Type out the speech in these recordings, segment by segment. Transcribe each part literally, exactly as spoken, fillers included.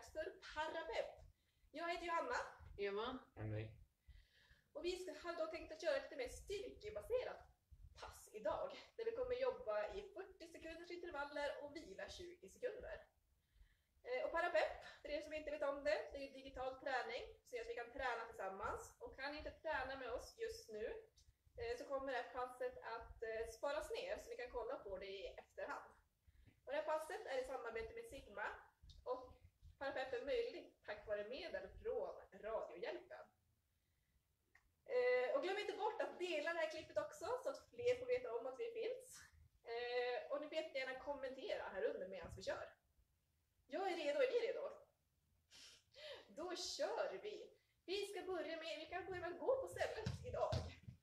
dags för Parapepp. Jag heter Johanna. Eva. Henrik. Och vi ska, har då tänkt att göra lite mer styrkebaserat pass idag. Där vi kommer jobba i fyrtio sekunders intervaller och vila tjugo sekunder. Eh, och Parapepp, för er som inte vet om det, det är digital träning. Så att vi kan träna tillsammans. Och kan ni inte träna med oss just nu eh, så kommer det här passet att eh, sparas ner så ni kan kolla på det i efterhand. Och det här passet är i samarbete med Sigma. Och Parapepp är möjligt tack vare medel från Radiohjälpen. Eh, och glöm inte bort att dela det här klippet också så att fler får veta om att vi finns. Eh, och ni får gärna kommentera här under medan vi kör. Jag är redo, är ni redo? Då kör vi! Vi ska börja med, vi kan börja med att gå på stället idag.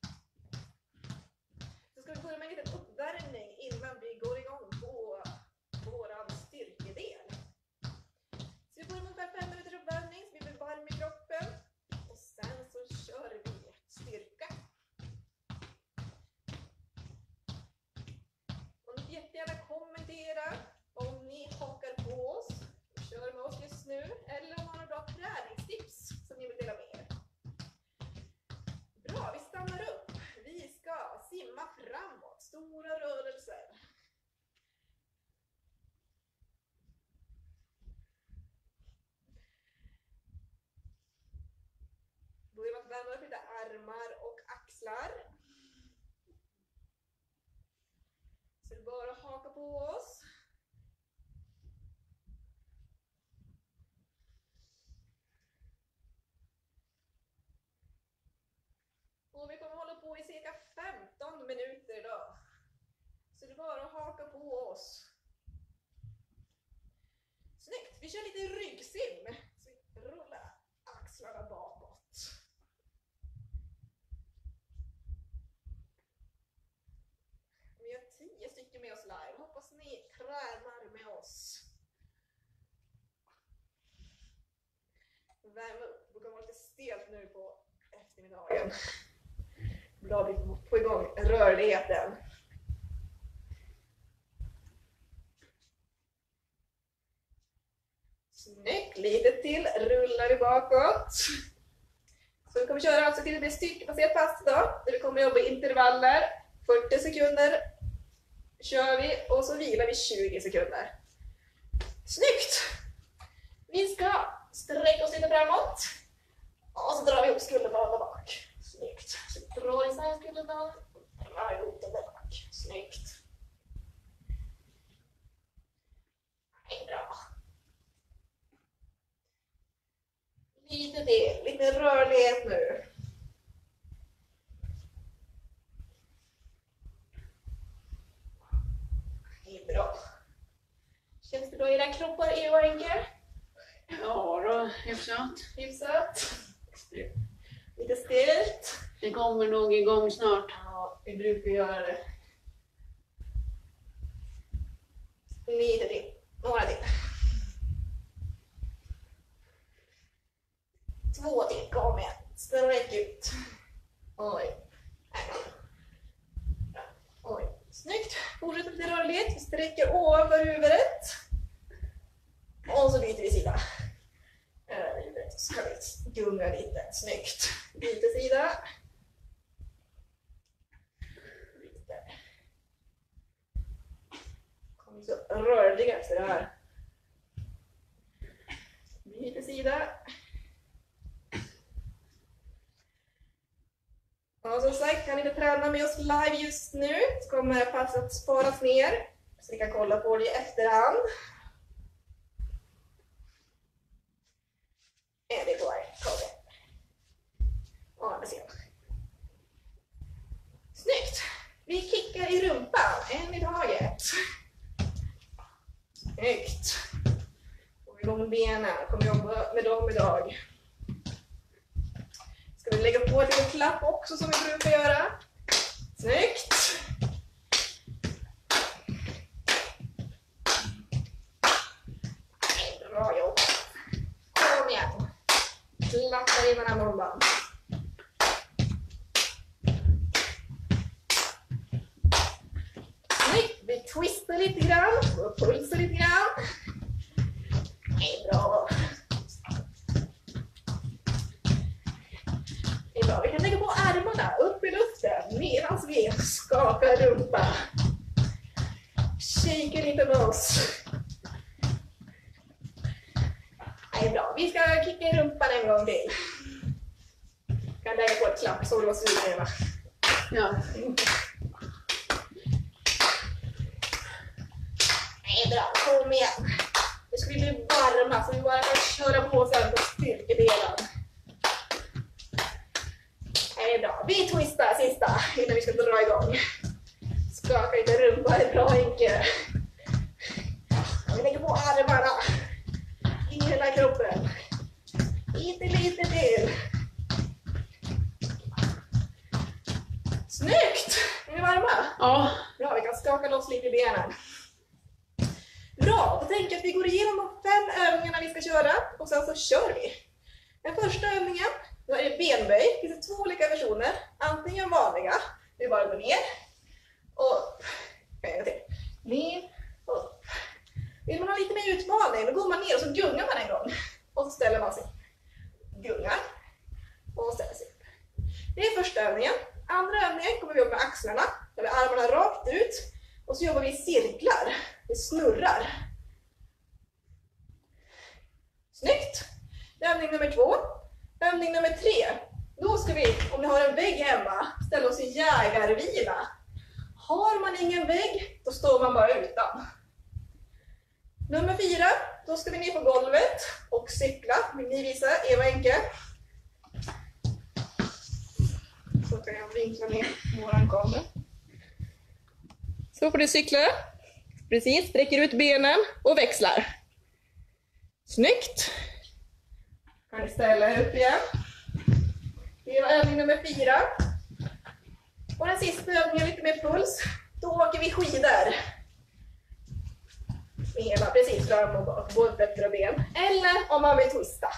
Så ska vi börja med en liten uppvärmning innan vi går igång på våran styrkedel. Så vi börjar med ungefär fem minuter uppvärmning så vi blir varm i kroppen. Och sen så kör vi styrka. Och ni får jättegärna kommentera om ni hakar på oss och kör med oss just nu. Eller om man har bra träningstips som ni vill dela med er. Bra, vi stannar upp. Vi ska simma framåt. Stora rörelser. Börjar med att värma upp lite armar och axlar. Så det är bara att haka på oss. Och vi kommer hålla på i cirka femton minuter idag. Så det är bara att haka på oss. Snyggt! Vi kör lite ryggsim. Så vi rullar axlarna bakåt. Vi har tio stycken med oss live. Hoppas ni tränar med oss. Värm upp. Det kommer vara lite stelt nu på eftermiddagen. Bra, vi får igång rörligheten. Snyggt, lite till rullar vi bakåt. Så vi kommer köra alltså till ett styrkebaserat pass idag. Där vi kommer jobba i intervaller. fyrtio sekunder kör vi och så vilar vi tjugo sekunder. Snyggt! Vi ska sträcka oss lite framåt. Och så drar vi ihop skulderbladen bak. Snyggt. Så drar isär skulderbladen. Drar ihop den där bak. Snyggt. Bra. Lite till. Lite rörlighet nu. Det är bra. Känns det bra i era kroppar, Eva och Enker? Ja då, hyfsat. Hyfsat. Lite stelt. Det kommer nog igång snart. Ja, vi brukar göra det. Lite till. Några till. Två till. Kom igen. Sträck ut. Oj. Oj. Snyggt. Fortsätt med lite rörlighet. Vi sträcker ovanför huvudet. Och så byter vi sida. Över huvudet. Så ska vi gunga lite. Snyggt. Byter sida. Byter. Kommer så rörliga efter det här. Byter sida. Och som sagt, kan ni inte träna med oss live just nu så kommer passet sparas ner. Så ni kan kolla på det i efterhand. En bit kvar. Kom igen. Och andra sidan. Snyggt! Vi kickar i rumpan. En i taget. Snyggt! Får vi igång benen. Kommer jobba med dem idag. Ska vi lägga på ett litet klapp också som vi brukar göra. Snyggt! Bra jobb. Kom igen. Klappar in den här bomban. Snyggt. Vi twistar lite grann och pulsar lite grann. Bra. shake lite med oss. Det är bra. Vi ska kicka i rumpan en gång till. Kan lägga på ett klapp så det var sugen. Ja. Det är bra. Kom igen. Det ska bli varma så vi bara kan köra på sen på styrkedelen. Det är bra. Vi twistar sista innan vi ska dra igång. Skaka lite rumpa, det är bra Henke. Vi lägger på armarna i hela kroppen. Lite, lite till. Snyggt! Är ni varma? Ja. Bra, vi kan skaka loss lite i benen. Bra, då tänker jag att vi går igenom de fem övningarna vi ska köra och sen så kör vi. Den första övningen, då är det benböj. Det finns två olika versioner. Antingen vanliga, vi bara går ner och upp. En gång till. Ner och upp. Vill man ha lite mer utmaning, då går man ner och så gungar man en gång. Och så ställer man sig. Gungar och ställer sig upp. Det är första övningen. Andra övningen kommer vi jobba med axlarna. Där vi har armarna rakt ut. Och så jobbar vi i cirklar. Vi snurrar. Snyggt! Övning nummer två. Övning nummer tre. Då ska vi, om ni har en vägg hemma, ställa oss i jägarvila. Har man ingen vägg, då står man bara utan. Nummer fyra. Då ska vi ner på golvet och cykla. Vill ni visa? Eva och Henke. Så kan jag vinkla ner våran kamera. Så får du cykla. Precis, sträcker ut benen och växlar. Snyggt. Kan du ställa er upp igen. Det var övning nummer fyra. Och den sista övningen lite mer puls. Då åker vi skidor. Med hela precis fram och bak, både fötter och ben. Eller om man vill twista.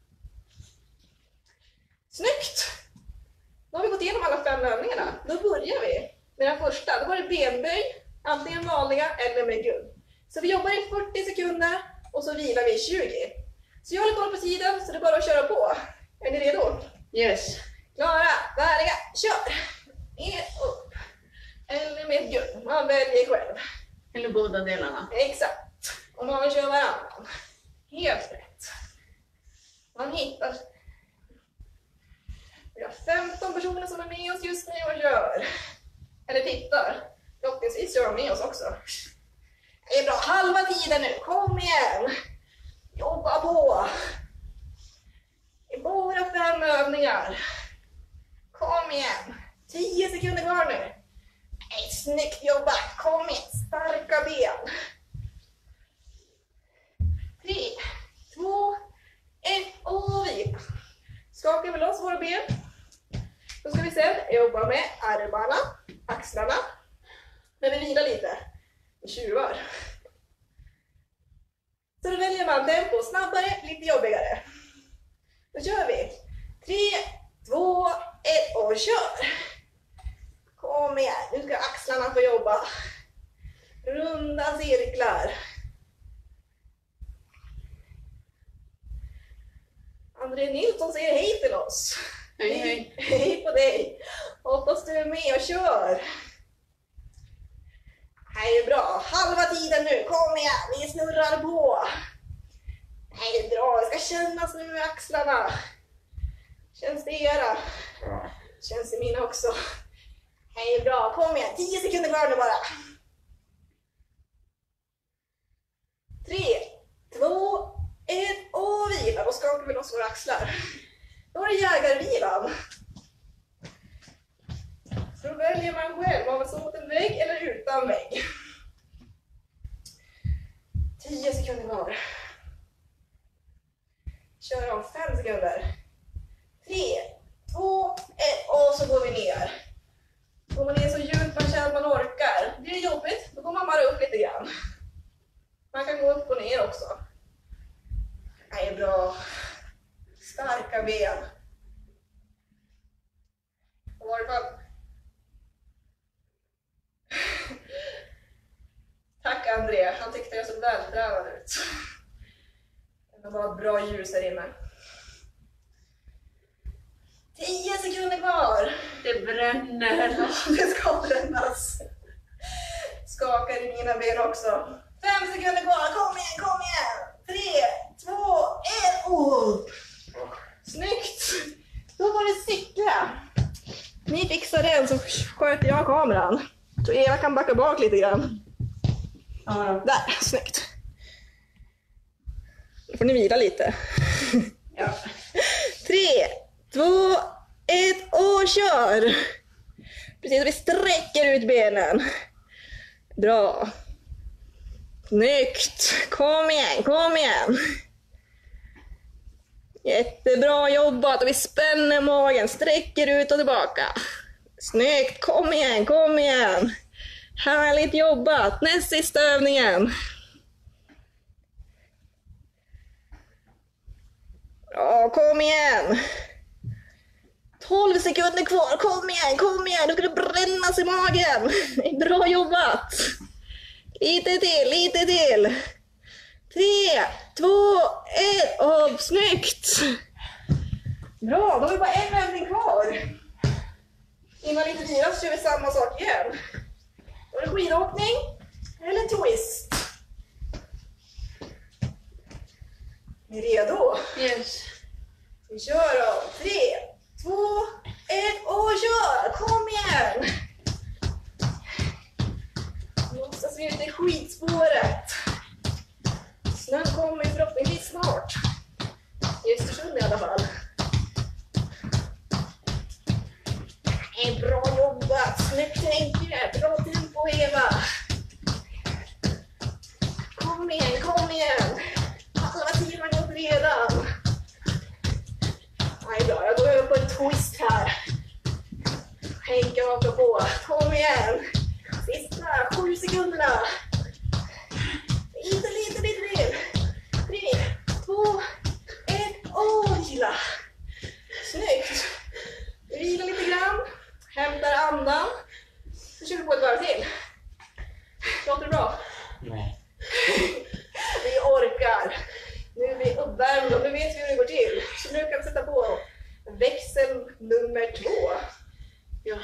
Snyggt. Då har vi gått igenom alla fem övningarna. Då börjar vi med den första. Då var det benböj, antingen vanliga eller med gunn. Så vi jobbar i fyrtio sekunder och så vilar vi i tjugo. Så jag håller koll på tiden så det är bara att köra på. Är ni redo? Yes. Klara, färdiga, kör! Ner, upp. Eller med gunn, man väljer själv. Eller båda delarna. Exakt. Om man vill köra varannan. Helt rätt. Man hittar. Vi har femton personer som är med oss just nu och gör. Eller tittar. Förhoppningsvis gör de med oss också. Det är bra. Halva tiden nu. Kom igen. Jobba på. Det är bara fem övningar. Kom igen. Tio sekunder kvar nu. Nej, snyggt jobbat. Kom igen. Starka ben. Tre, två, ett och vila. Skakar vi loss våra ben. Då ska vi sen jobba med armarna, axlarna. Men vi vilar lite. Vi tjuvar. Så då väljer man tempo snabbare, lite jobbigare. Då kör vi. Tre, två, ett och kör. Kom igen, nu ska axlarna få jobba. Runda cirklar. André Nilsson säger hej till oss. Hej, hej. Hej på dig. Hoppas du är med och kör. Det är bra. Halva tiden nu. Kom igen. Vi snurrar på. Det är bra. Det ska kännas nu med axlarna. Känns det era? Känns det mina också. Det är bra. Kom igen. Tio sekunder kvar nu bara. Tre, två, ett och vila. Då skakar vi loss våra axlar. Då är det jägarvilan. Så då väljer man själv om man står mot en vägg eller utan vägg. Tio sekunder kvar. Kör om fem sekunder. Tre, två, ett och så går vi ner. Går man ner så djupt man känner att man orkar. Blir det jobbigt, då går man bara upp lite grann. Man kan gå upp och ner också. Det är bra. Starka ben. I varje fall. Tack André, han tyckte jag såg vältränad ut. Det var bra ljus här inne. Tio sekunder kvar. Det bränner. Det ska brännas. skakar i mina ben också. Fem sekunder kvar, kom igen, kom igen! Tre, två, ett, oh. Snyggt! Då var det cykla. Ni fixar den så sköter jag kameran. Så Eva kan backa bak lite grann. Ja. Där, snyggt. Då får ni vila lite. Ja. Tre, två, ett och kör! Precis, vi sträcker ut benen. Bra. Snyggt. Kom igen, kom igen. Jättebra jobbat och vi spänner magen, sträcker ut och tillbaka. Snyggt, kom igen, kom igen. Härligt jobbat. Näst sista övningen. Ja, kom igen. tolv sekunder kvar, kom igen, kom igen. Nu ska det brännas i magen. Bra jobbat. Lite till, lite till. Tre, två, ett och snyggt. Bra, då har vi bara en övning kvar. Innan lite vila så kör vi samma sak igen. Då är det skidåkning eller twist. Är ni redo? Yes. Vi kör då. Tre, två, ett och kör! Kom igen! Nu låtsas vi ut i skidspåret. Snön kommer förhoppningsvis snart. I Östersund i alla fall. Bra jobbat! Snyggt tänket! Bra tempo Eva! Kom igen, kom igen! Halva tiden har gått redan. Nej, bra, jag går över på en twist här. Henke hakar på. Kom igen! Sista sju sekunderna. Lite, lite, lite till. Tre, två, ett och vila. Snyggt! Vi vilar lite grann. Hämtar andan. Så kör vi på ett varv till. Låter det bra? Nej. Vi orkar. Nu är vi uppvärmda och nu vet vi hur det går till. Så nu kan vi sätta på växel nummer två. Ja.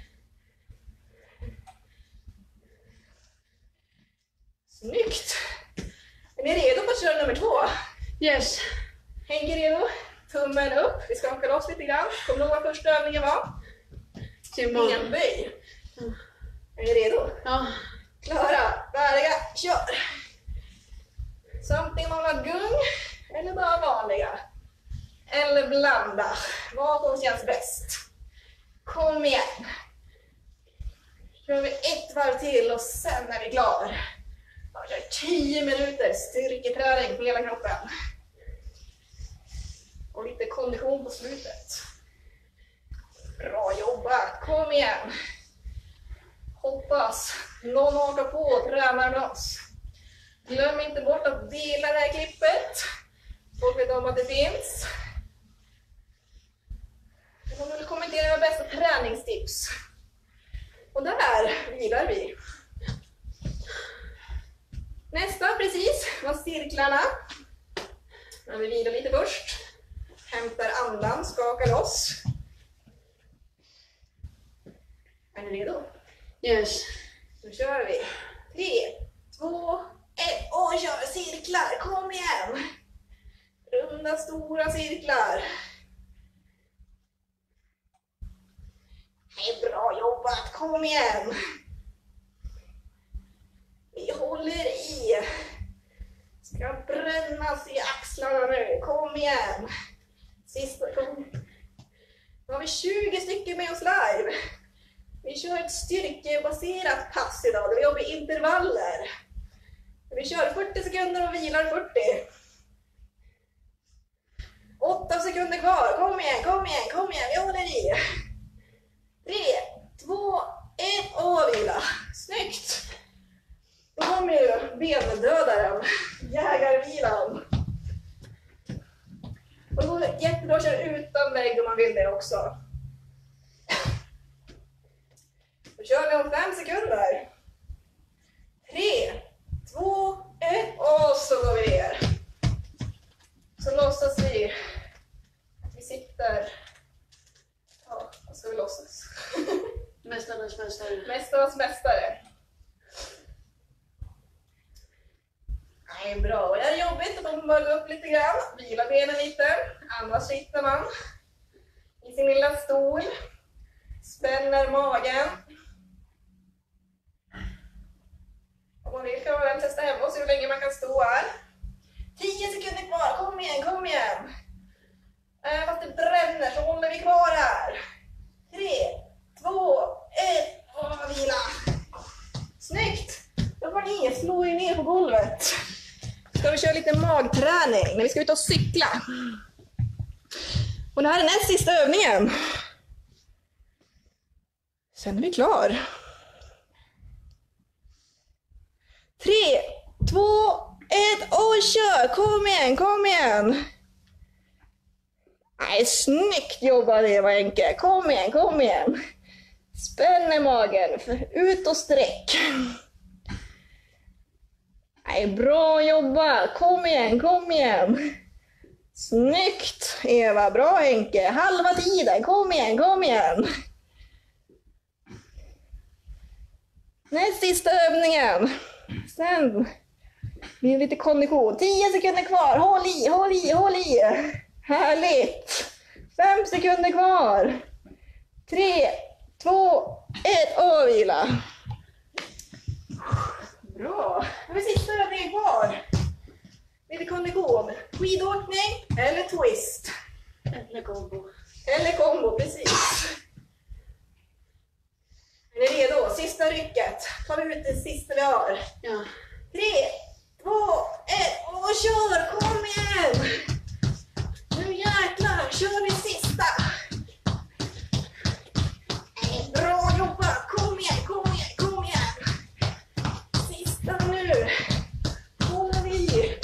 Snyggt! Är ni redo på att köra nummer två? Yes. Henke redo? Tummen upp. Vi skakar loss lite grann. Kommer du ihåg vad första övningen var? Ingen böj. Mm. Är ni redo? Ja. Klara, färdiga, kör! Samtidigt man har gung eller bara vanliga. Eller blanda. Vad som känns bäst. Kom igen. Kör vi ett varv till och sen är vi klar. Jag kör tio minuter styrketräning på hela kroppen. Och lite kondition på slutet. Bra jobbat. Kom igen. Hoppas någon hakar på och tränar med oss. Glöm inte bort att dela det här klippet. Folk vet om att det finns. Om du vill kommentera era bästa träningstips. Och där vilar vi. Nästa precis var cirklarna. Men vi vilar lite först. Hämtar andan, skakar loss. Är ni redo? Yes. Nu kör vi. Tre, två, ett och kör cirklar. Kom igen. Runda stora cirklar. Det är bra jobbat. Kom igen. Vi håller i. Ska brännas i axlarna nu. Kom igen. Sista kom. Nu har vi tjugo stycken med oss live. Vi kör ett styrkebaserat pass idag. Där vi jobbar i intervaller. Vi kör fyrtio sekunder och vilar fyrtio. åtta sekunder kvar. Kom igen, kom igen, kom igen. Vi håller i. tre, två, ett och vila. Snyggt. Då kommer ju bendödaren. Jägarvilan. Och då är det jättebra att köra utan vägg om man vill det också. Då kör vi om fem sekunder. tre, två, ett och så går vi ner. Så låtsas vi att vi sitter. Ja, vad ska vi låtsas? Mästarnas mästare. Mästarnas mästare. Det är bra. Och är det jobbigt att man bara gå upp lite grann, vila benen lite. Annars sitter man i sin lilla stol. Spänner magen. Om man vill kan man testa hemma och se hur länge man kan stå här. tio sekunder kvar, kom igen, kom igen. Äh, fast det bränner så håller vi kvar här. tre, två, ett och vila. Snyggt! Då var ni, slå er ner på golvet. Ska vi köra lite magträning när vi ska ut och cykla. Och det här är näst sista övningen. Sen är vi klar. tre, två, ett och kör! Kom igen, kom igen! Nej, snyggt jobbat Eva Henke. Kom igen, kom igen. Spänn i magen. Ut och sträck. Nej, bra jobbat. Kom igen, kom igen. Snyggt Eva, bra Henke. Halva tiden, kom igen, kom igen. Näst sista övningen. Sen blir det lite kondition. tio sekunder kvar. Håll i, håll i, håll i. Härligt. fem sekunder kvar. tre, två, ett och vila. Bra. Nu är sista övningen kvar. Lite kondition. Skidåkning eller twist. Eller kombo. Eller kombo, precis. Är ni redo? Sista rycket. Tar vi ut det sista vi har. Ja. tre, två, ett och kör! Kom igen! Nu jäklar, kör vi sista! Bra jobbat! Kom igen, kom igen, kom igen! Sista nu! Håller vi!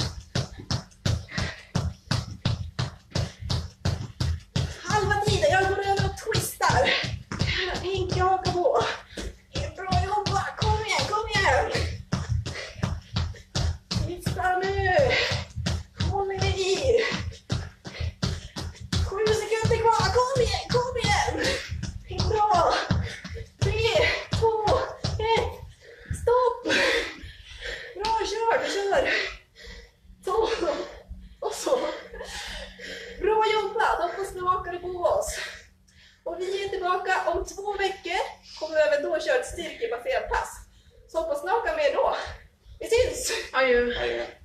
Halva tiden, jag går över och twistar. Henke hakar på. Bra jobbat! Kom igen, kom igen! Sista nu! Håller vi i! Sju sekunder kvar! Kom igen, kom igen! Bra! Tre, två, ett! Stopp! Bra, kör, kör! Så, och så. Bra jobbat! Hoppas ni hakade på oss. Och vi är tillbaka om två veckor. Kommer vi även då köra ett styrkebaserat pass. Så hoppas ni hakar med då. Vi syns! Adjö. Adjö.